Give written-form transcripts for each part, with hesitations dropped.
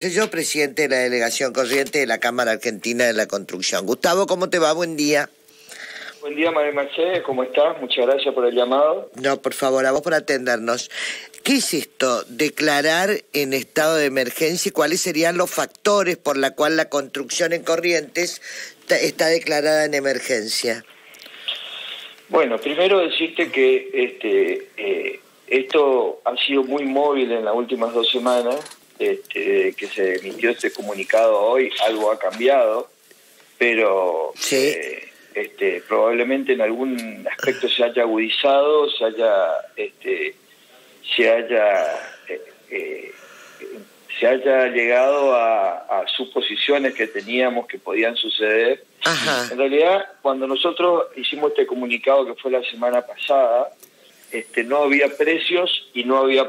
Yo, presidente de la Delegación Corriente de la Cámara Argentina de la Construcción. Gustavo, ¿cómo te va? Buen día. Buen día, María Mercedes, ¿cómo estás? Muchas gracias por el llamado. No, por favor, a vos por atendernos. ¿Qué es esto? Declarar en estado de emergencia y cuáles serían los factores por la cual la construcción en Corrientes está declarada en emergencia. Bueno, primero decirte que esto ha sido muy móvil en las últimas 2 semanas, que se emitió este comunicado hoy, algo ha cambiado, pero sí. Probablemente en algún aspecto se haya agudizado, se haya llegado a suposiciones que teníamos que podían suceder. Ajá. En realidad, cuando nosotros hicimos este comunicado, que fue la semana pasada, no había precios y no había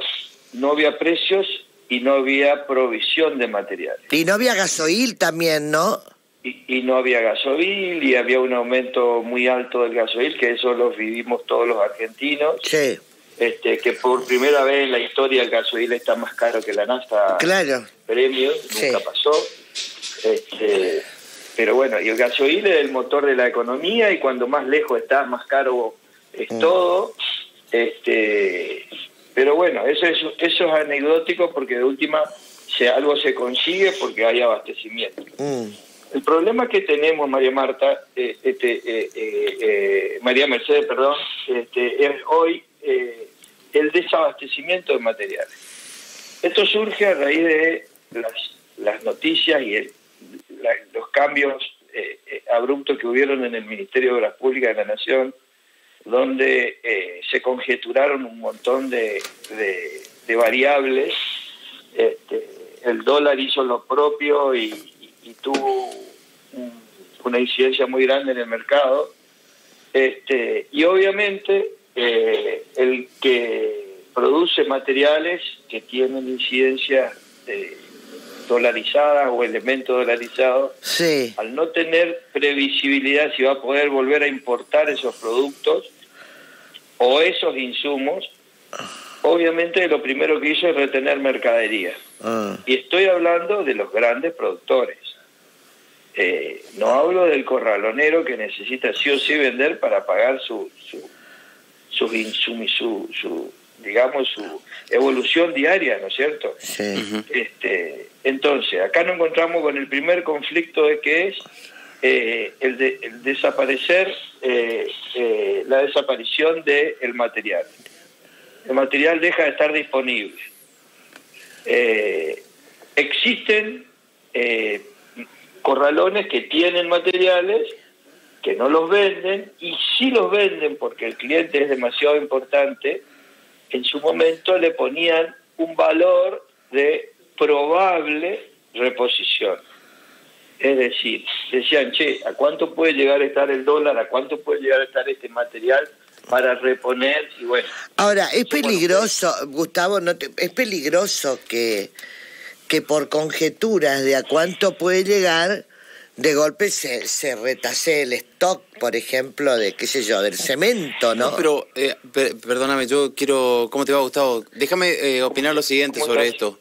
provisión de materiales. Y no había gasoil también, ¿no? Y no había gasoil, y había un aumento muy alto del gasoil, que eso lo vivimos todos los argentinos. Sí. Que por primera vez en la historia el gasoil está más caro que la nafta. Claro. Premio, nunca pasó. Pero bueno, y el gasoil es el motor de la economía, y cuando más lejos estás, más caro es todo. Pero bueno, eso es anecdótico, porque de última algo se consigue porque hay abastecimiento. El problema que tenemos, María Mercedes, perdón, es hoy el desabastecimiento de materiales. Esto surge a raíz de las noticias y los cambios abruptos que hubieron en el Ministerio de Obras Públicas de la Nación, donde se conjeturaron un montón de variables. El dólar hizo lo propio y tuvo una incidencia muy grande en el mercado, y obviamente el que produce materiales que tienen incidencia dolarizadas o elementos dolarizados, sí, al no tener previsibilidad si va a poder volver a importar esos productos o esos insumos, obviamente lo primero que hizo es retener mercadería. Y estoy hablando de los grandes productores. No hablo del corralonero que necesita sí o sí vender para pagar su evolución diaria, ¿no es cierto? Sí. Entonces, acá nos encontramos con el primer conflicto, de que es el desaparecer, la desaparición del material. El material deja de estar disponible. Existen corralones que tienen materiales que no los venden, y si los venden porque el cliente es demasiado importante, en su momento le ponían un valor de probable reposición. Es decir, decían, ¿a cuánto puede llegar a estar el dólar? ¿A cuánto puede llegar a estar este material para reponer? Y bueno. Ahora, es peligroso, Gustavo, es peligroso que por conjeturas de a cuánto puede llegar, de golpe se retase el stock, por ejemplo, de, qué sé yo, del cemento, ¿no? No, pero, perdóname, yo quiero... ¿Cómo te va, Gustavo? Déjame opinar lo siguiente sobre esto.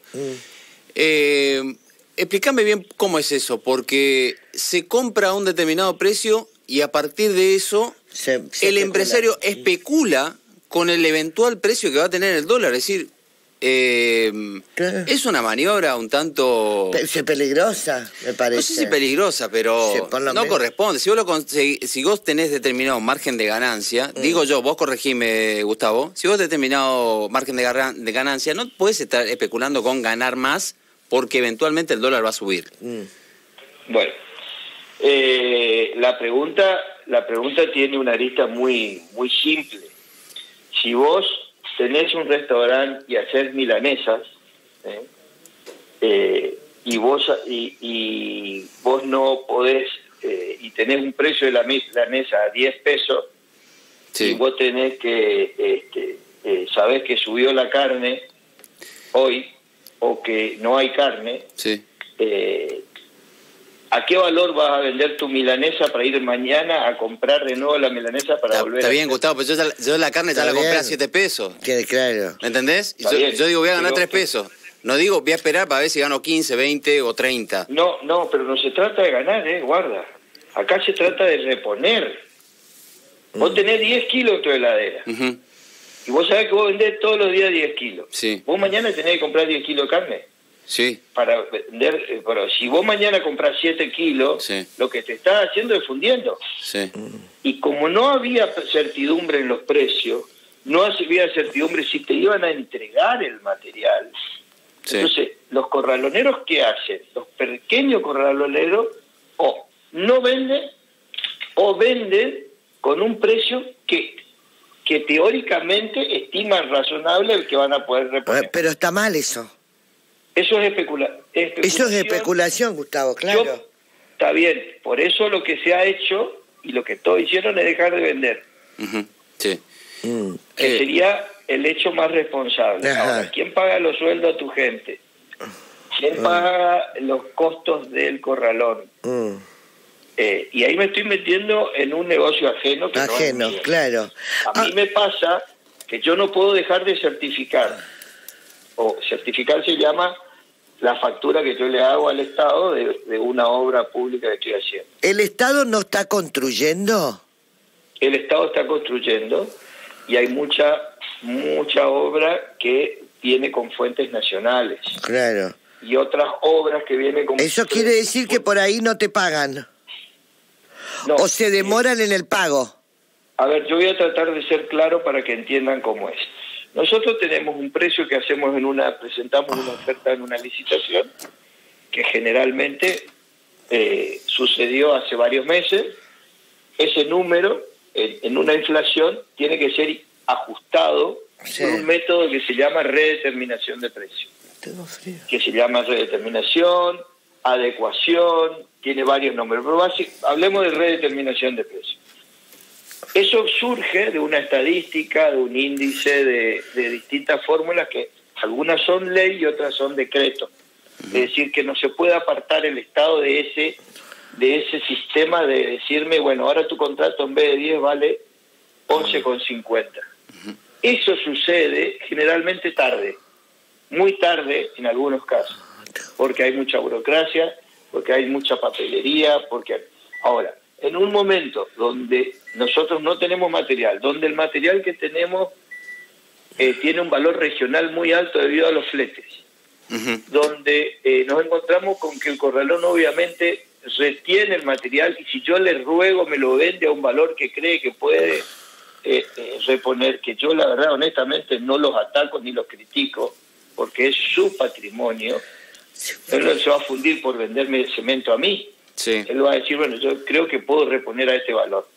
Explícame bien cómo es eso, porque se compra a un determinado precio y a partir de eso el empresario especula con el eventual precio que va a tener el dólar. Es decir, claro, es una maniobra un tanto... peligrosa, me parece. No sé si peligrosa, pero no corresponde. Si vos tenés determinado margen de ganancia, digo yo, vos corregime, Gustavo, si vos tenés determinado margen de ganancia, no puedes estar especulando con ganar más porque eventualmente el dólar va a subir. Bueno, la pregunta tiene una arista muy, muy simple. Si vos tenés un restaurante y haces milanesas, y vos no podés, y tenés un precio de la milanesa a 10 pesos, sí, y vos tenés que, sabés que subió la carne hoy, o que no hay carne, sí, ¿a qué valor vas a vender tu milanesa para ir mañana a comprar de nuevo la milanesa para volver Está bien, Gustavo, pero yo la carne ya la compré a 7 pesos. Claro. ¿Me entendés? Yo digo, voy a ganar 3 pesos. No digo, voy a esperar para ver si gano 15, 20 o 30. No, pero no se trata de ganar, guarda. Acá se trata de reponer. Vos tenés 10 kilos en tu heladera. Uh-huh. Y vos sabés que vos vendés todos los días 10 kilos. Sí. Vos mañana tenés que comprar 10 kilos de carne. Sí. Para vender, pero si vos mañana compras 7 kilos, sí, lo que te estás haciendo es fundiendo. Sí. Y como no había certidumbre en los precios, no había certidumbre si te iban a entregar el material. Sí. Entonces, los corraloneros, ¿qué hacen? Los pequeños corraloneros o no venden o venden con un precio que teóricamente estiman razonable el que van a poder reponer. Pero está mal eso. Eso es especulación. Eso es especulación, Gustavo, claro. Está bien, por eso lo que se ha hecho y lo que todos hicieron es dejar de vender. Uh-huh. Sí. Que sería el hecho más responsable. Ahora, ¿quién paga los sueldos a tu gente? ¿Quién paga los costos del corralón? Y ahí me estoy metiendo en un negocio ajeno. Que ajeno, no es mío. Claro. A mí me pasa que yo no puedo dejar de certificar. O certificar se llama la factura que yo le hago al Estado de una obra pública que estoy haciendo. ¿El Estado no está construyendo? El Estado está construyendo y hay mucha obra que viene con fuentes nacionales. Claro. Y otras obras que vienen con... Eso quiere decir que por ahí no te pagan. No, o se demoran en el pago. A ver, yo voy a tratar de ser claro para que entiendan cómo es. Nosotros tenemos un precio que presentamos una oferta en una licitación, que generalmente sucedió hace varios meses. Ese número, en una inflación, tiene que ser ajustado por un método que se llama redeterminación de precio. Que se llama redeterminación, adecuación, tiene varios nombres, pero hablemos de redeterminación de precio. Eso surge de una estadística, de un índice, de distintas fórmulas que algunas son ley y otras son decreto. Es decir, que no se puede apartar el Estado de ese sistema de decirme, bueno, ahora tu contrato en vez de 10 vale 11,50. Eso sucede generalmente tarde, muy tarde en algunos casos, porque hay mucha burocracia, porque hay mucha papelería, ahora, en un momento donde nosotros no tenemos material, donde el material que tenemos tiene un valor regional muy alto debido a los fletes, donde nos encontramos con que el corralón obviamente retiene el material y si yo le ruego me lo vende a un valor que cree que puede reponer, que yo la verdad honestamente no los ataco ni los critico, porque es su patrimonio. Él no se va a fundir por venderme el cemento a mí. Sí. Él va a decir, bueno, yo creo que puedo reponer a este valor.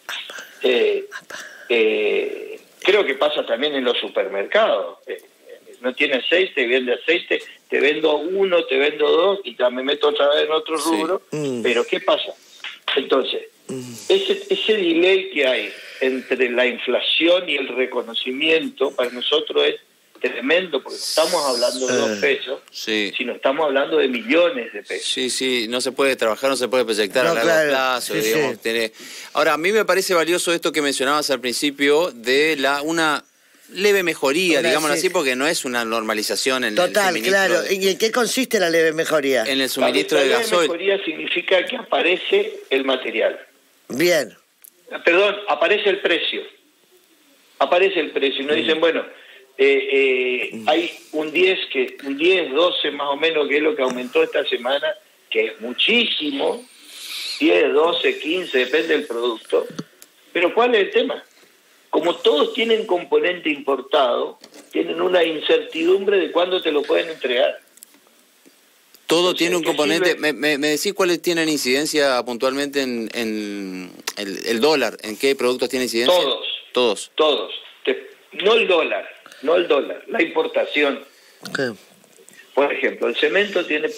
Creo que pasa también en los supermercados. No tiene aceite, vende aceite, te vendo uno, te vendo dos y ya me meto otra vez en otro rubro. Pero ¿qué pasa? Entonces, ese delay que hay entre la inflación y el reconocimiento para nosotros es tremendo, porque no estamos hablando de 2 pesos, sino estamos hablando de millones de pesos. Sí, no se puede trabajar, no se puede proyectar a largo plazo. Digamos, Ahora, a mí me parece valioso esto que mencionabas al principio de una leve mejoría, digámoslo así, porque no es una normalización en el suministro. Claro. ¿Y en qué consiste la leve mejoría? En el suministro de gasoil. La leve mejoría significa que aparece el material. Bien. Perdón, aparece el precio. Aparece el precio. Y nos dicen, bueno, hay un 10, 12 más o menos, que es lo que aumentó esta semana, que es muchísimo, 10, 12, 15, depende del producto. Pero ¿cuál es el tema? Como todos tienen componente importado, tienen una incertidumbre de cuándo te lo pueden entregar. Todo tiene un componente. ¿Me decís cuáles tienen incidencia puntualmente en el dólar? ¿En qué productos tiene incidencia? Todos. No el dólar, la importación. Okay. Por ejemplo, el cemento tiene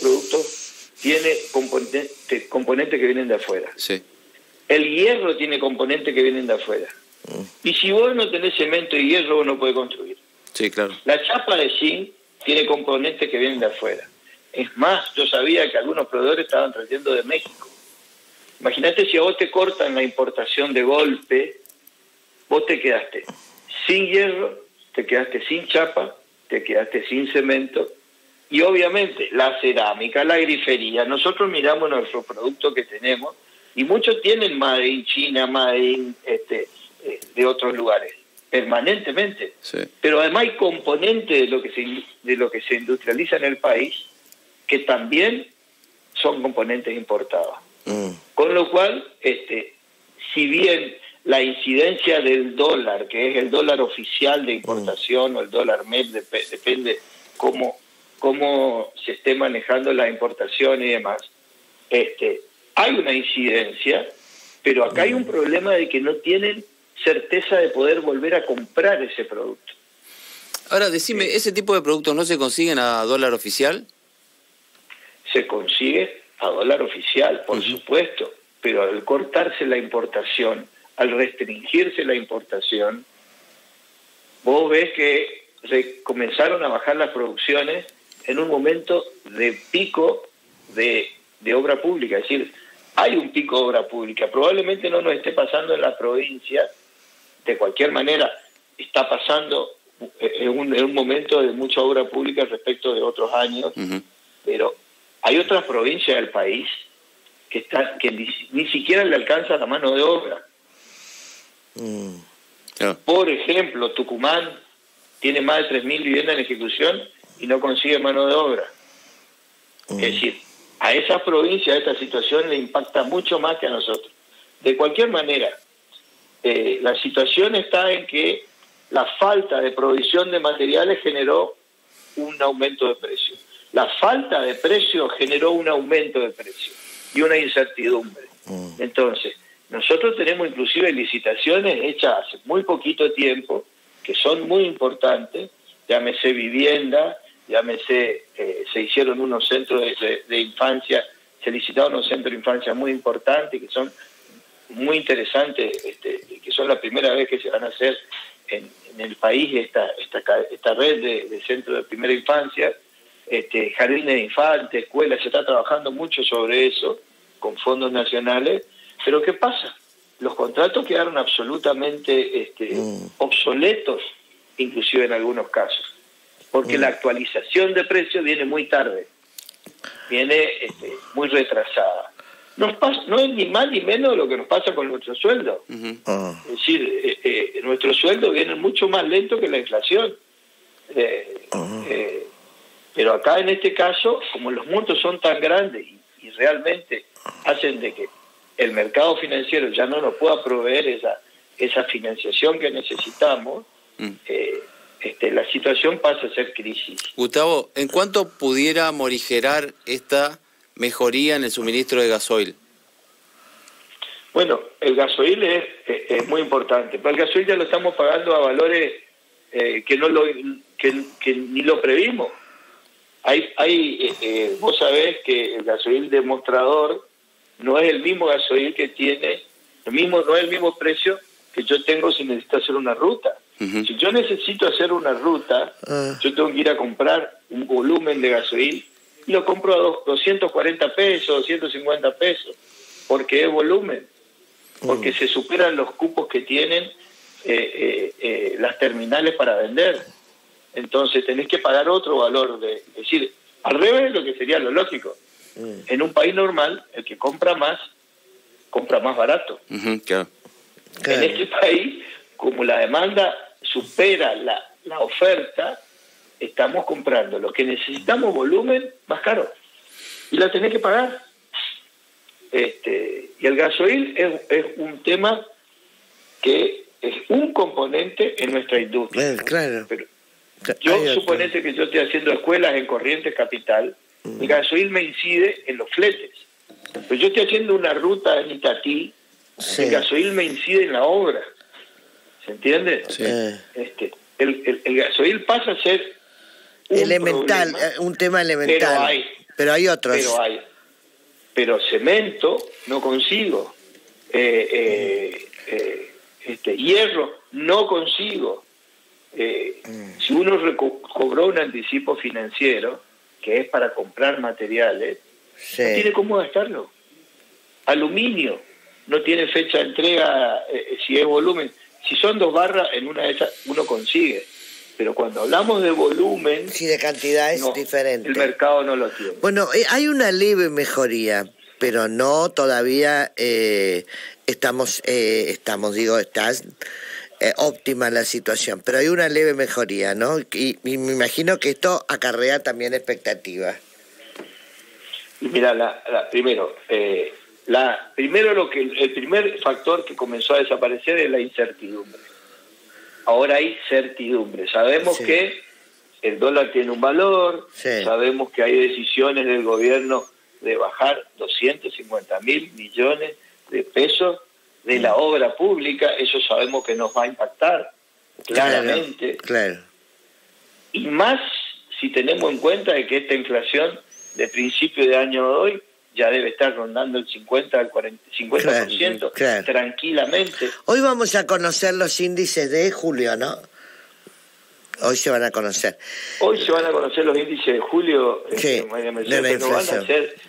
componentes que vienen de afuera. Sí. El hierro tiene componentes que vienen de afuera. Y si vos no tenés cemento y hierro, vos no podés construir. Sí, claro. La chapa de zinc tiene componentes que vienen de afuera. Es más, yo sabía que algunos proveedores estaban trayendo de México. Imagínate si a vos te cortan la importación de golpe, vos te quedaste sin hierro, te quedaste sin chapa, te quedaste sin cemento Y obviamente la cerámica, la grifería, nosotros miramos nuestros productos que tenemos y muchos tienen Made in China, Made in de otros lugares, permanentemente. Sí. Pero además hay componentes de lo que se industrializa en el país que también son componentes importados. Con lo cual, si bien la incidencia del dólar, que es el dólar oficial de importación o el dólar MEP, depende cómo se esté manejando la importación y demás, hay una incidencia, pero acá hay un problema de que no tienen certeza de poder volver a comprar ese producto. Ahora, decime, ¿ese tipo de productos no se consiguen a dólar oficial? Se consigue a dólar oficial, por supuesto, pero al cortarse la importación, al restringirse la importación, vos ves que se comenzaron a bajar las producciones en un momento de pico de obra pública. Es decir, hay un pico de obra pública. Probablemente no nos esté pasando en la provincia. De cualquier manera, está pasando en un momento de mucha obra pública respecto de otros años, pero hay otras provincias del país que ni siquiera le alcanza la mano de obra. Por ejemplo, Tucumán tiene más de 3.000 viviendas en ejecución y no consigue mano de obra. Es decir, a esas provincias esta situación le impacta mucho más que a nosotros. De cualquier manera, la situación está en que la falta de provisión de materiales generó un aumento de precio. La falta de precio generó un aumento de precio y una incertidumbre. Entonces, nosotros tenemos inclusive licitaciones hechas hace muy poquito tiempo, que son muy importantes, llámese vivienda, llámese, se hicieron unos centros de infancia, se licitaron unos centros de infancia muy importantes, que son muy interesantes, que son la primera vez que se van a hacer en el país esta red de centros de primera infancia, jardines de infantes, escuelas, se está trabajando mucho sobre eso, con fondos nacionales, pero ¿qué pasa? Los contratos quedaron absolutamente obsoletos, inclusive en algunos casos, porque la actualización de precios viene muy tarde, viene muy retrasada. No es ni más ni menos lo que nos pasa con nuestro sueldo. Es decir, nuestro sueldo viene mucho más lento que la inflación. Pero acá en este caso, como los montos son tan grandes y realmente hacen de que el mercado financiero ya no nos pueda proveer esa financiación que necesitamos, la situación pasa a ser crisis. Gustavo, ¿en cuánto pudiera morigerar esta mejoría en el suministro de gasoil? Bueno, el gasoil es muy importante, pero el gasoil ya lo estamos pagando a valores que ni lo previmos. Vos sabés que el gasoil demostrador no es el mismo gasoil que tiene, no es el mismo precio que yo tengo si necesito hacer una ruta. Si yo necesito hacer una ruta, yo tengo que ir a comprar un volumen de gasoil y lo compro a 240 pesos, 250 pesos, porque es volumen, porque se superan los cupos que tienen las terminales para vender. Entonces tenés que pagar otro valor, es decir, al revés de lo que sería lo lógico. En un país normal, el que compra más barato. Claro. En este país, como la demanda supera la oferta, estamos comprando lo que necesitamos volumen más caro y la tenés que pagar. Y el gasoil es un tema que es un componente en nuestra industria. Claro. Pero suponete que yo estoy haciendo escuelas en Corrientes Capital, el gasoil me incide en los fletes. Pero yo estoy haciendo una ruta en Itatí, el gasoil me incide en la obra. ¿Se entiende? Sí. El gasoil pasa a ser elemental, un tema elemental. Pero hay otros. Pero cemento no consigo. Hierro no consigo. Si uno cobró un anticipo financiero, que es para comprar materiales, no tiene cómo gastarlo. Aluminio no tiene fecha de entrega, si es volumen. Si son 2 barras, en una de esas uno consigue. Pero cuando hablamos de volumen... Sí, de cantidad es diferente. El mercado no lo tiene. Bueno, hay una leve mejoría, pero no todavía estás óptima la situación, pero hay una leve mejoría, ¿no? Y me imagino que esto acarrea también expectativas. Y mira, primero el primer factor que comenzó a desaparecer es la incertidumbre. Ahora hay certidumbre. Sabemos que el dólar tiene un valor, sabemos que hay decisiones del gobierno de bajar 250.000 millones de pesos de la obra pública, eso sabemos que nos va a impactar claramente. Claro. Y más si tenemos en cuenta de que esta inflación de principio de año de hoy ya debe estar rondando el 50% tranquilamente. Hoy vamos a conocer los índices de julio, ¿no? Hoy se van a conocer. Hoy se van a conocer los índices de julio, de la inflación.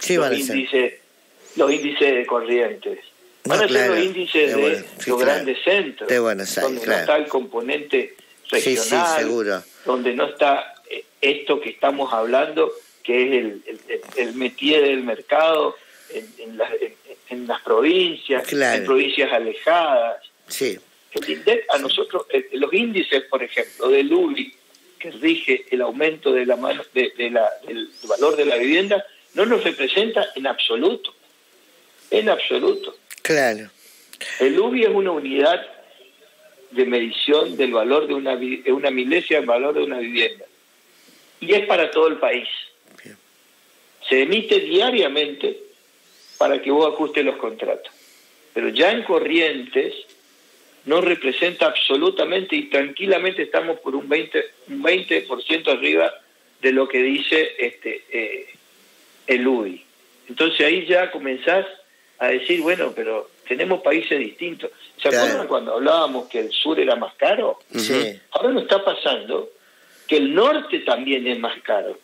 Los índices de Corrientes. Van a ser los índices de los grandes centros, de Buenos Aires, donde no está el componente regional, seguro. Donde no está esto que estamos hablando, que es el métier del mercado en las provincias, en provincias alejadas. Sí. El INDEC a nosotros, los índices, por ejemplo, del UBI, que rige el aumento del valor de la vivienda, no nos representa en absoluto. En absoluto. Claro. El UBI es una unidad de medición del valor de una milésima del valor de una vivienda. Y es para todo el país. Bien. Se emite diariamente para que vos ajustes los contratos. Pero ya en Corrientes no representa absolutamente, y tranquilamente estamos por un 20% arriba de lo que dice el UBI. Entonces ahí ya comenzás a decir, bueno, pero tenemos países distintos. ¿Se acuerdan cuando hablábamos que el sur era más caro? Sí. Ahora nos está pasando que el norte también es más caro.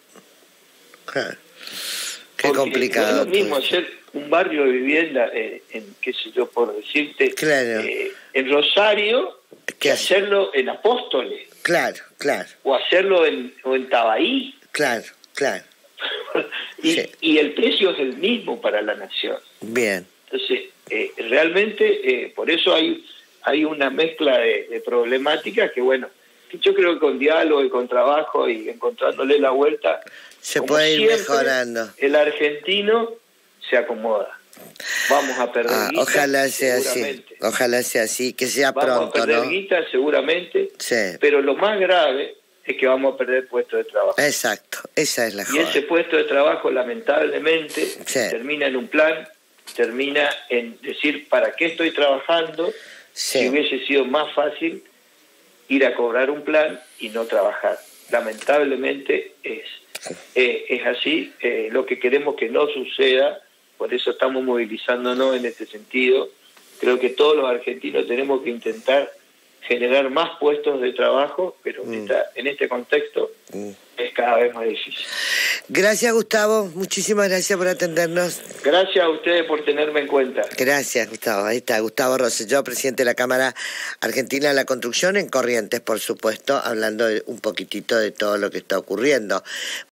Qué complicado. No es lo mismo hacer un barrio de vivienda qué sé yo, por decirte, en Rosario, que hacerlo en Apóstoles. Claro. O hacerlo en Tabaí. Claro. Y el precio es el mismo para la nación. Bien. Entonces, realmente, por eso hay una mezcla de problemáticas que, bueno, que yo creo que con diálogo y con trabajo y encontrándole la vuelta, se puede ir mejorando. El argentino se acomoda. Vamos a perder guita, ojalá sea así, que sea pronto, ¿no? Vamos a perder guita seguramente, pero lo más grave es que vamos a perder puestos de trabajo. Exacto, esa es la joda. Y ese puesto de trabajo, lamentablemente, termina en un plan, termina en decir, ¿para qué estoy trabajando? Si hubiese sido más fácil ir a cobrar un plan y no trabajar. Lamentablemente es así, lo que queremos que no suceda, por eso estamos movilizándonos en este sentido. Creo que todos los argentinos tenemos que intentar generar más puestos de trabajo, pero en este contexto es cada vez más difícil. Gracias, Gustavo, muchísimas gracias por atendernos. Gracias a ustedes por tenerme en cuenta. Gracias, Gustavo. Ahí está Gustavo Rosselló, presidente de la Cámara Argentina de la Construcción, en Corrientes, por supuesto, hablando un poquitito de todo lo que está ocurriendo.